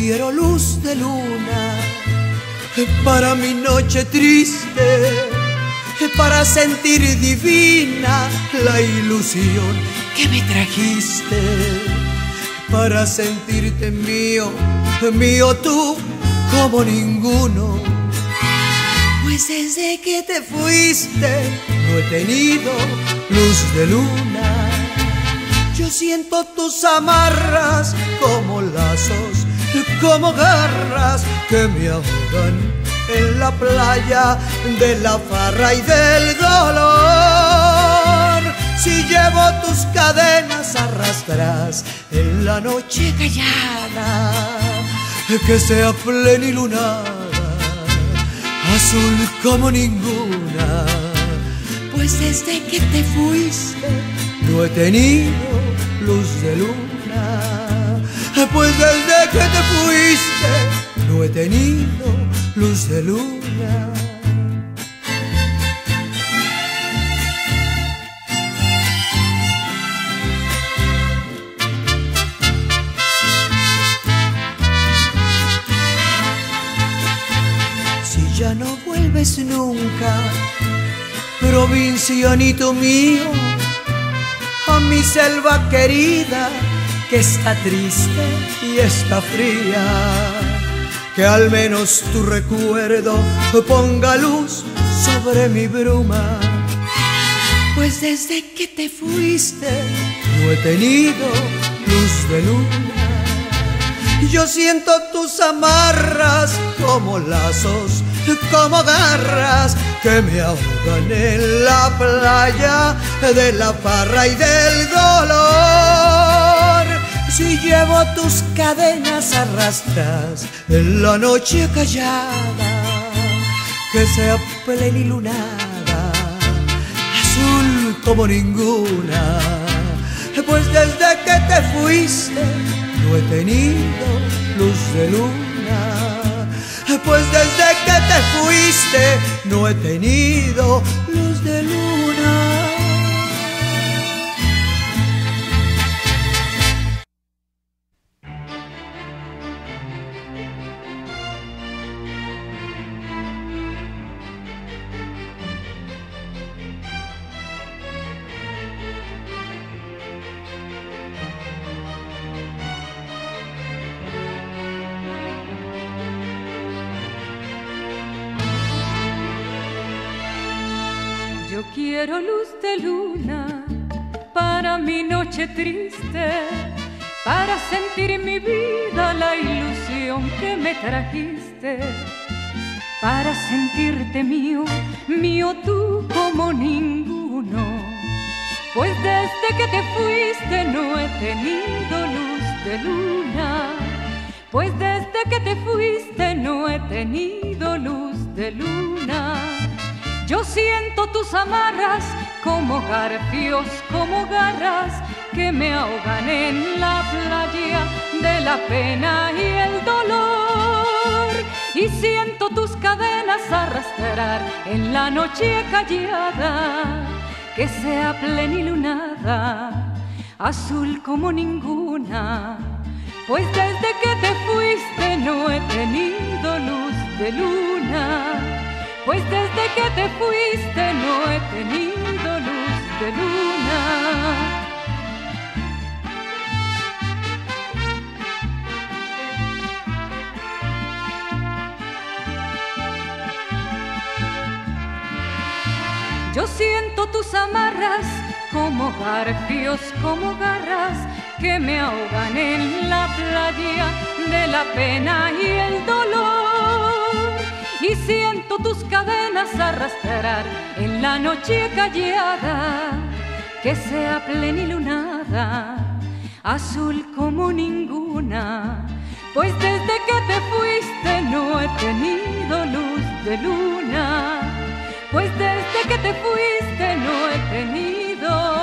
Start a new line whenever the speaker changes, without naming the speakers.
quiero luz de luna para mi noche triste, para sentir divina la ilusión que me trajiste, para sentirte mío, mío tú como ninguno. Pues desde que te fuiste no he tenido luz de luna. Yo siento tus amarras como lazos, como garras que me ahogan en la playa de la farra y del dolor. Si llevo tus cadenas arrastras en la noche callada, que sea plenilunada, azul como ninguna. Pues desde que te fuiste no he tenido luz de luna. Pues desde que te fuiste no he tenido luz de luna. Si ya no vuelves nunca, provincianito mío, a mi selva querida que está triste y está fría, que al menos tu recuerdo ponga luz sobre mi bruma. Pues desde que te fuiste no he tenido luz de luna. Yo siento tus amarras como lazos, como garras que me ahogan en la playa de la farra y del dolor. Si llevo tus cadenas arrastras en la noche callada, que sea plenilunada, azul como ninguna. Pues desde que te fuiste no he tenido luz de luna. Pues desde que te fuiste no he tenido luz de luna.
Yo quiero luz de luna para mi noche triste, para sentir en mi vida la ilusión que me trajiste, para sentirte mío, mío tú como ninguno. Pues desde que te fuiste no he tenido luz de luna. Pues desde que te fuiste no he tenido luz de luna. Yo siento tus amarras como garfios, como garras que me ahogan en la playa de la pena y el dolor. Y siento tus cadenas arrastrar en la noche callada, que sea plenilunada, azul como ninguna. Pues desde que te fuiste no he tenido luz de luna. Pues desde que te fuiste no he tenido luz de luna. Yo siento tus amarras como garfios, como garras que me ahogan en la playa de la pena y el dolor. Y siento tus cadenas arrastrar en la noche callada, que sea plenilunada, azul como ninguna. Pues desde que te fuiste no he tenido luz de luna. Pues desde que te fuiste no he tenido